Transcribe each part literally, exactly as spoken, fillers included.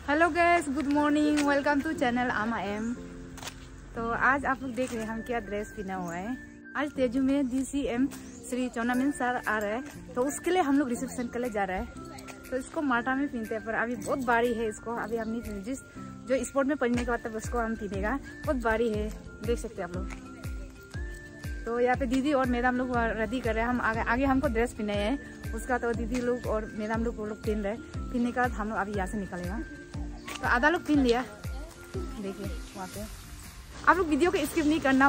Hello guys, good morning, welcome to channel आमा एम। तो आज आप लोग देख रहे हैं हम क्या ड्रेस पहना हुआ है। आज तेजू में D C M Shri Chowna Mein sir आ रहे हैं, तो उसके लिए हम लोग रिसेप्शन के लिए जा रहे हैं। तो इसको माटा में पहनते हैं, पर अभी बहुत भारी है, इसको अभी हम नहीं पहने। जिस जो स्पोर्ट में पहनने के बाद तब उसको हम पहनेगा, बहुत भारी है, देख सकते हैं आप लोग। तो यहाँ पे दीदी और मैडम लोग रेडी कर रहे हैं। हम आगे आगे हमको ड्रेस पहने हैं, उसका तो दीदी लोग और मैडम लोग वो लोग पहन रहे हैं। पहनने के बाद हम लोग अभी यहाँ से निकलेगा। तो आधा लोग पहन लिया, देखिए वहाँ पे। आप लोग वीडियो को स्किप नहीं करना।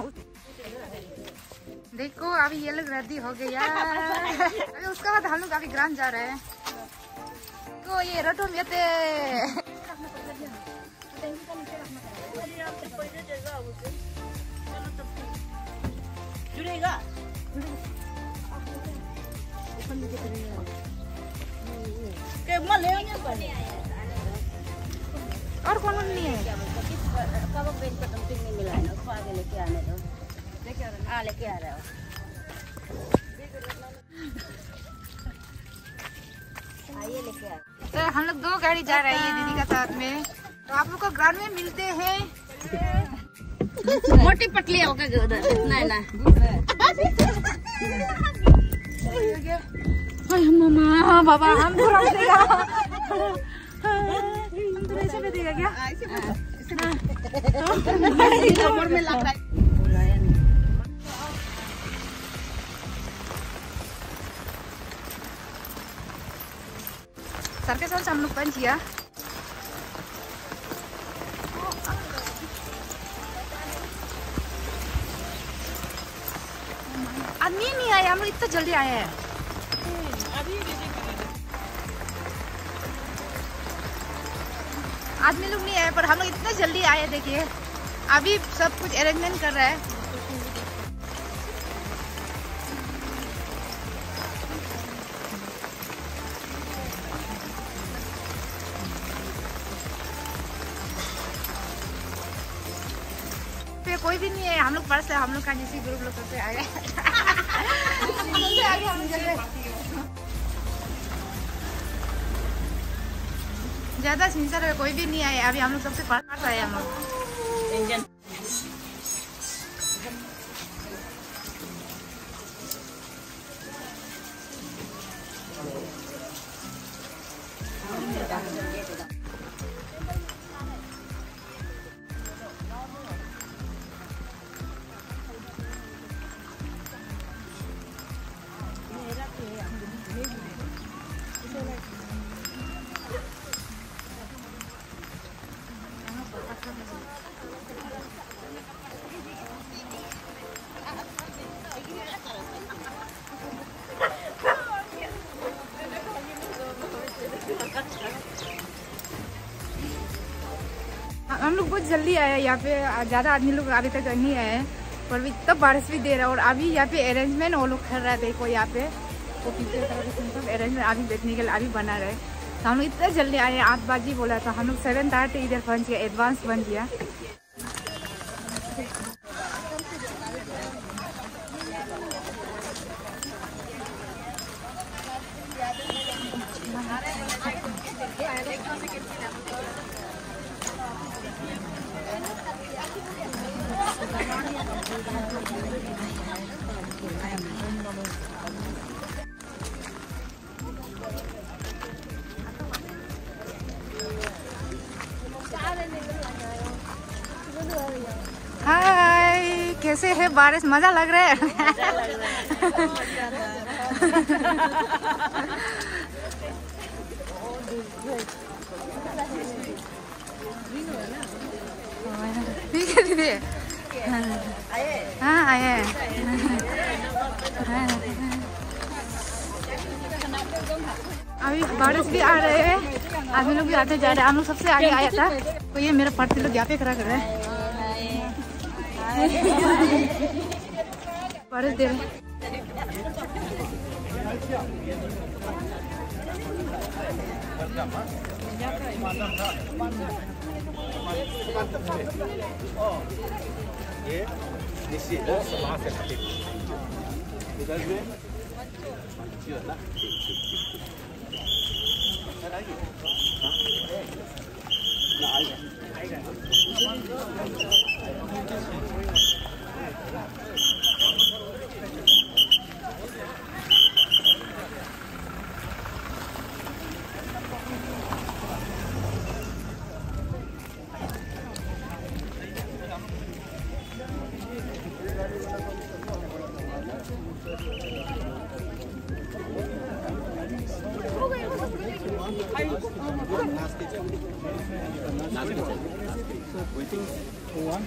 देखो अभी ये लोग रेडी हो गया। अभी उसके बाद हम लोग अभी ग्राम जा रहे हैं। तो ये रटो मेते जुड़ेगा और कौन नहीं है? कब पेन का तुम नहीं मिला है, उसको आगे लेके आने दो। लेके आ रहे हैं? हाँ लेके आ रहे हो। आइए लेके आ। तो हम लोग दो गाड़ी जा रहे हैं ये दीदी का साथ में। तो आप लोग को ग्राउंड में मिलते हैं। मोटी पतली हो गई उधर इतना है ना। मम्मा बाबा हम थोड़ा देगा, हम तो ऐसे में देगा क्या? ऊपर में लग रहा है। सर के साथ हम लोग पंच किया। आदमी नहीं आया, हम लोग इतना जल्दी आए हैं। आदमी लोग नहीं आए, पर हम लोग इतना जल्दी आए। देखिए अभी सब कुछ अरेंजमेंट कर रहा है। पे कोई भी नहीं है, हम लोग पर्स है, हम लोग का जिसी ग्रुप लोग सबसे आए ज्यादा सिंसर है, कोई भी नहीं आए। अभी हम लोग सबसे पास आए हम लोग। हम लोग बहुत जल्दी आए यहाँ पे, ज़्यादा आदमी लोग अभी तक नहीं आए, पर भी तब बारिश भी दे रहा है। और अभी यहाँ पे अरेंजमेंट वो लोग कर रहा है, देखो यहाँ पे वो पीछे सब अरेंजमेंट अभी बैठने के लिए अभी बना रहे। तो हम लोग इतना जल्दी आए, आठ बजे बोला था, हम लोग सेवन थर्टी इधर पहुँच गया, एडवांस बन गया। हाय, कैसे है बारिश? मजा लग रहा है। ठीक है दीदी, हाँ आए। अभी बारिश भी आ रहे हैं, आदमी लोग भी आते जा रहे हैं। हम लोग सबसे आगे आया था, तो ये मेरा पार्टी लोग यहाँ पे खड़ा कर रहे हैं। बारिश दे रहे ये निश्चित समाज से हटिक इधर में मंचियो ना ठीक ठीक Waiting for one.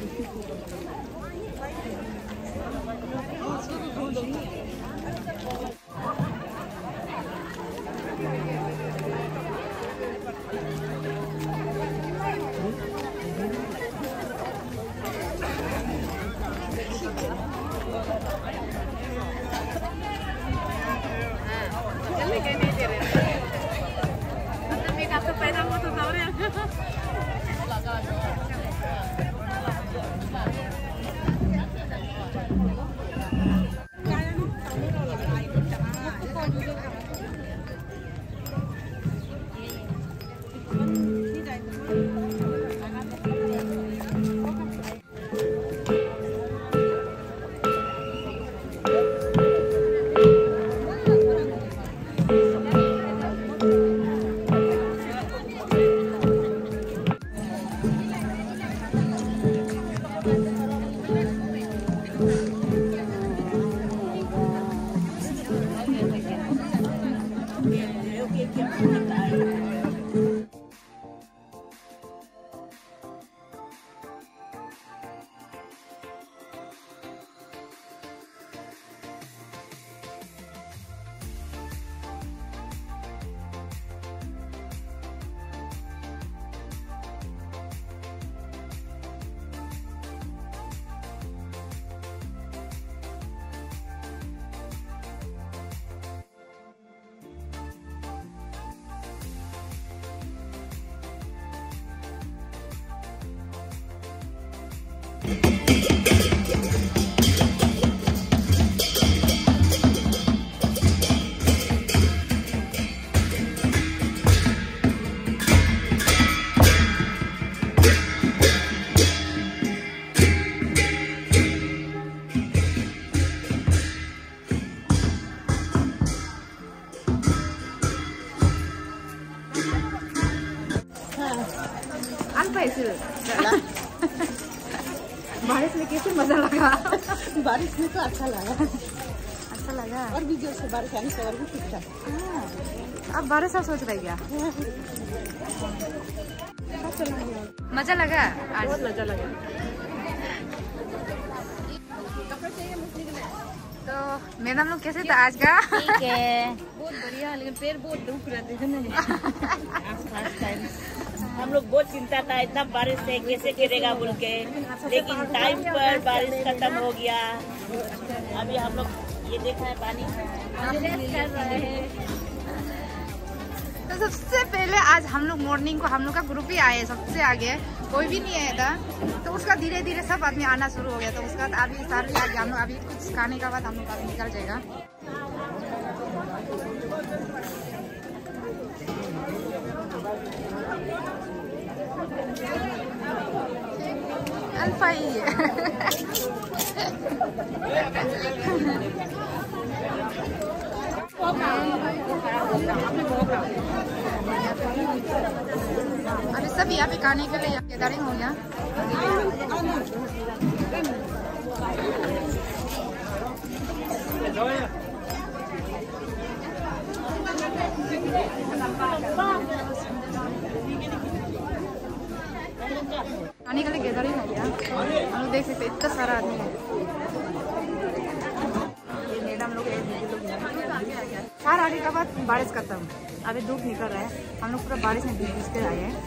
बारिश में कैसे मजा लगा? बारिश में तो अच्छा लगा। अच्छा लगा और भी जोर से बारिश आने से और भी ठीक था। अब बारिश आप सोच रही क्या? मजा लगा आज? बहुत मजा लगा। तो मैडम लोग कैसे था आज का? ठीक है, बहुत बढ़िया, लेकिन पैर बहुत दुख रहे थे ना। हम लोग बहुत चिंता था, इतना बारिश है कैसे गिरेगा बोल के, लेकिन टाइम पर बारिश खत्म हो गया। अभी हम लोग ये देखा है पानी कर रहे हैं। तो सबसे पहले आज हम लोग मॉर्निंग को हम लोग का ग्रुप ही आए, सबसे आगे कोई भी नहीं आया था। तो उसका धीरे धीरे सब आदमी आना शुरू हो गया। तो उसका बाद अभी सारे आ गया हम लोग। अभी कुछ खाने का बाद हम लोग अभी निकल जाएगा। अल्फा ही है। अभी सब यहाँ पे खाने के लिए गैदरिंग हो गया। खाने के लिए गैदरिंग हो गया। हम लोग देख सकते इतना सारा आदमी है। ये मैडम लोग चार आने के बाद बारिश खत्म। अभी धूप निकल रहा है। हम लोग पूरा बारिश में भीगते आए हैं।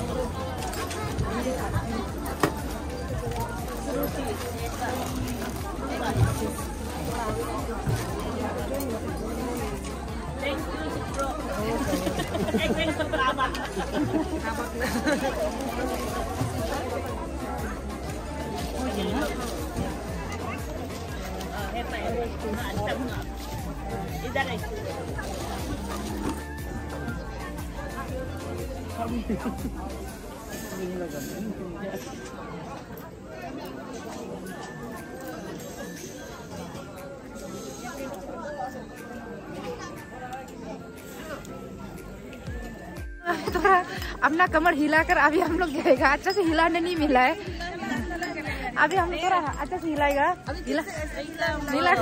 थोड़ा अपना कमर हिलाकर अभी हम लोग जाएगा। अच्छा से हिलाने नहीं मिला है। अभी हम थोड़ा अच्छा से हिलाएगा। हिला हिला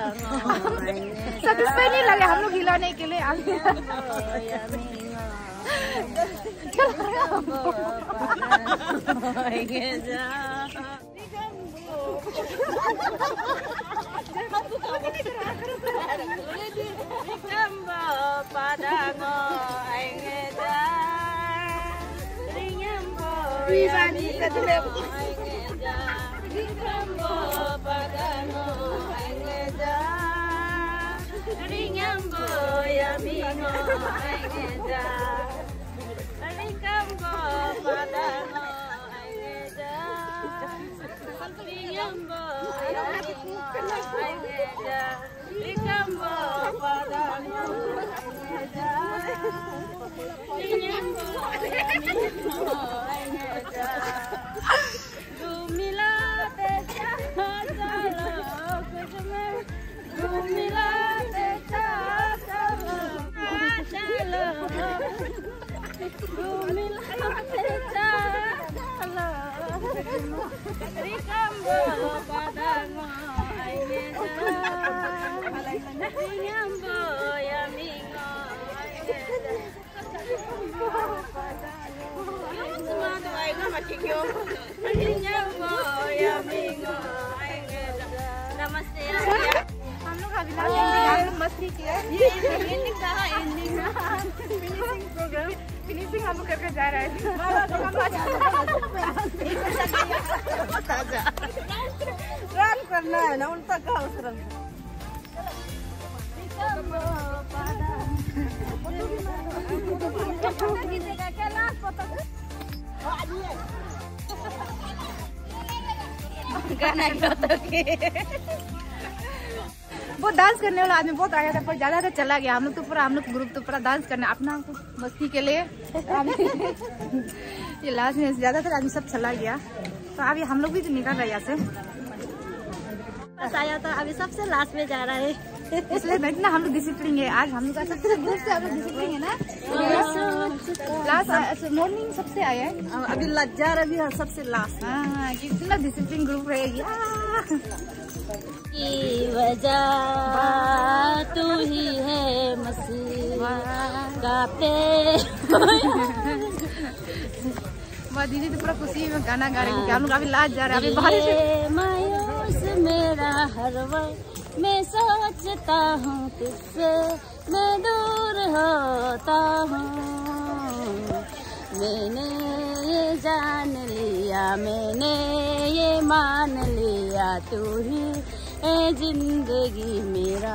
सैटिस्फाई नहीं लगे हम लोग हिलाने के लिए। अभी नमस्ते। हम लोग अभी हम लोग मस्ती किया। ये एंडिंग था, एंडिंग फिनिशिंग प्रोग्राम फिनिशिंग हम लोग करके जा रहे हैं। रन करना है ना, उल्टा का उस रंग। गाना वो डांस करने वाला आदमी बहुत आया था पर ज्यादा तो चला गया। हम लोग तो पूरा हम लोग ग्रुप तो पूरा डांस करने अपना मस्ती के लिए ये लास्ट में ज्यादातर आदमी सब चला गया। तो अभी हम लोग भी तो निकल रहे यहाँ से। बस आया था, अभी सबसे लास्ट में जा रहा है, इसलिए बैठना हम लोग डिसिप्लिन है। आज हम लोग का सबसे ग्रुप से हम लोग डिसिप्लिन है ना। लास्ट मॉर्निंग सबसे आया है, अभी लज्जा रही है सबसे लास्ट। हाँ कितना डिसिप्लिन ग्रुप रहेगी। की वजह तू ही है मसीहा का पे। वाह दीदी तो पूरा खुशी में गाना गा रही है। हम लोग अभी लास्ट जा रहे हैं, अभी बारिश मायूस मेरा हर वक्त मैं सोचता हूँ तुझसे मैं दूर होता हूँ। मैंने ये जान लिया, मैंने ये मान लिया, तू ही है जिंदगी मेरा।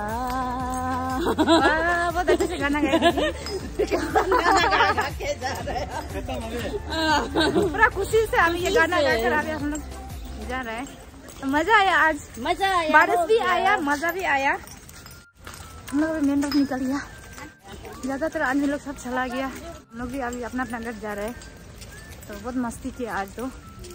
बहुत अच्छे से गाना गाया पूरा खुशी से हम ये गाना गाकर अभी हम लोग जा रहे हैं। तो मजा आया आज, मजा आया, बारिश भी आया, मजा भी आया। हम लोग मेन रोड निकल गया, ज्यादातर आदमी लोग सब चला गया। हम लोग भी अभी अपना अपना घर जा रहे हैं। तो बहुत मस्ती किया आज तो।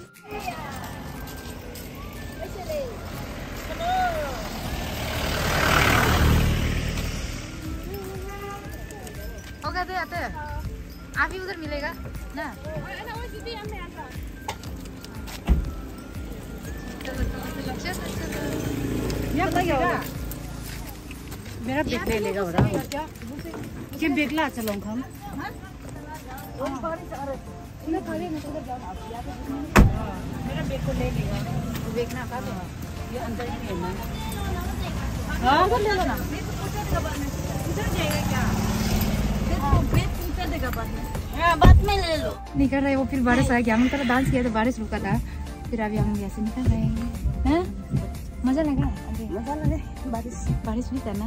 हो गए थे आते आप ही उधर मिलेगा ना। मेरा बैग ले लेगा बड़ा क्या बैग ला चलो हम मेरा बैग को ले लेगा। बैग ना ये अंदर ही है ना। हाँ वो ले लो ना। उधर जाएगा क्या? बैग पूछा देगा बाद में। हाँ बाद में ले लो। निकल रहे वो, फिर बारिश आ गया। हम लोग डांस किया तो बारिश रुका था, फिर अभी हम लोग ऐसे निकल रहे हैं। मजा लगा, मजा लगे। बारिश बारिश भी था ना।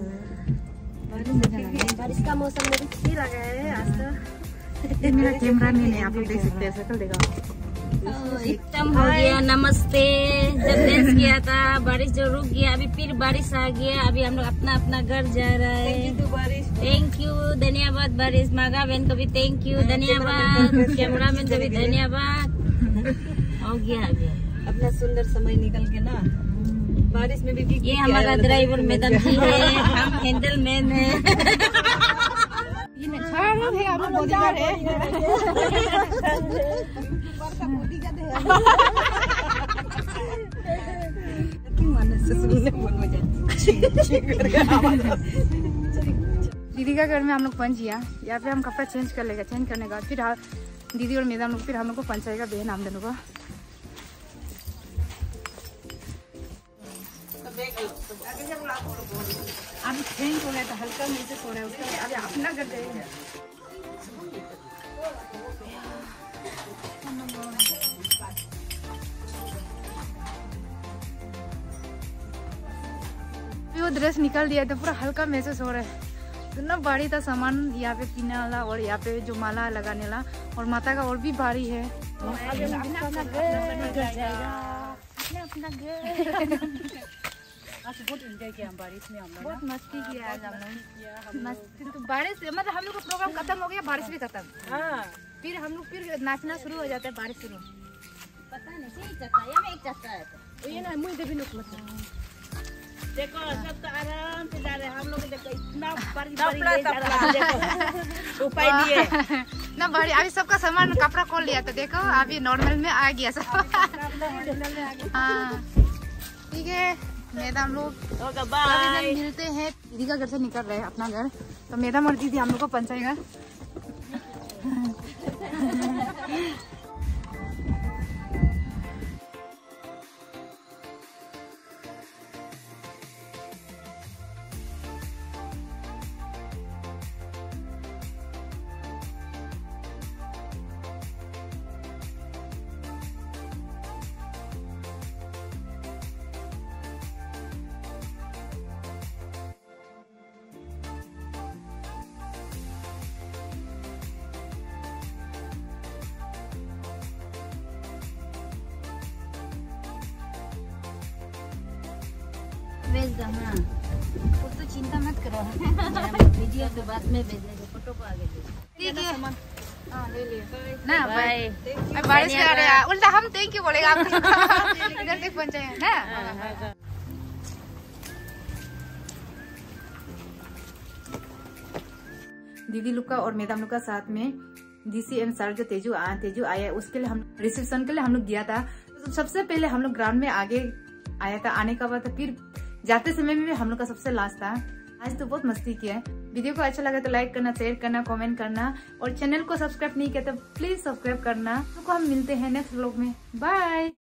बारिश का मौसम में ठीक लगा है आज तो। ये मेरा कैमरा मैन है, आप लोग देख सकते हैं, शक्ल देखा एकदम हो गया। नमस्ते। जब डांस किया था बारिश जो रुक गया, अभी फिर बारिश आ गया। अभी हम लोग अपना अपना घर जा रहा है। थैंक यू, धन्यवाद बारिश। मागा बहन को भी थैंक यू, धन्यवाद। कैमरा मैन को भी धन्यवाद। हो गया अभी अपना सुंदर समय निकल के ना। बारिश में भी ये हमारा ड्राइवर मैडम जी है, हम हैंडल मैन है। ये नछाड़ है, हम लोग बॉडीगार्ड है। क्यों आने से सुनने मन हो जाए। दीदी दीदी घर में हम लोग पहुंच गया। यहाँ पे हम कपड़ा चेंज कर लेगा। चेंज करने के बाद फिर दीदी और मैडम लोग फिर हम लोग को पहुंचाएगा बहन हम दोनों को। अभी चेंज हो गया तो हल्का नीचे सो रहा है, उसके बाद अभी अपना घर जाएगा। वो ड्रेस निकाल दिया तो पूरा हल्का महसूस हो रहा है। इतना भारी था सामान यहाँ पे पीने वाला और यहाँ पे जो माला लगाने वाला और माता का और भी भारी है। आज बहुत एंजॉय किया हम बारिश में, हम लोग बहुत मस्ती किया आज हम लोग। मस्ती तो बारिश मतलब हम लोग का प्रोग्राम खत्म हो गया, बारिश भी खत्म। हाँ फिर हम लोग फिर नाचना शुरू हो जाता है बारिश शुरू। पता नहीं सही चक्का या में एक चक्का है। ये ना मुझे भी नुक मत देखो सब तो आराम से जा रहे हैं हम लोग। देखो इतना बारिश बारिश जा रहा है, देखो उपाय दिए ना बड़ी। अभी सबका सामान कपड़ा खोल लिया तो देखो अभी नॉर्मल में आ गया सब। हाँ ठीक है मैडम लोग ओके बाय। मिलते हैं। दीदी का घर से निकल रहे हैं अपना घर, तो मैडम और दीदी हम लोग को पहुंचाएगा। भेज दो। हाँ वो तो चिंता मत करो, वीडियो तो बाद में भेजेंगे, फोटो को आगे ठीक है। हाँ ले लिए ना बाय। भाई। बारिश में आ रहे हैं उल्टा हम थैंक यू बोलेगा आपको। इधर तक पहुंचाए ना। दीदी लोग का और मैडम लोग का साथ में डीसी एम सर जो तेजू आ, तेजू आया उसके लिए हम रिसेप्शन के लिए हम लोग गया था। तो सबसे पहले हम लोग ग्राउंड में आगे आया था, आने का बाद फिर जाते समय में भी हम लोग का सबसे लास्ट था। आज तो बहुत मस्ती किया है। वीडियो को अच्छा लगा तो लाइक करना, शेयर करना, कमेंट करना और चैनल को सब्सक्राइब नहीं किया तो प्लीज सब्सक्राइब करना। तो हम मिलते हैं नेक्स्ट व्लॉग में। बाय।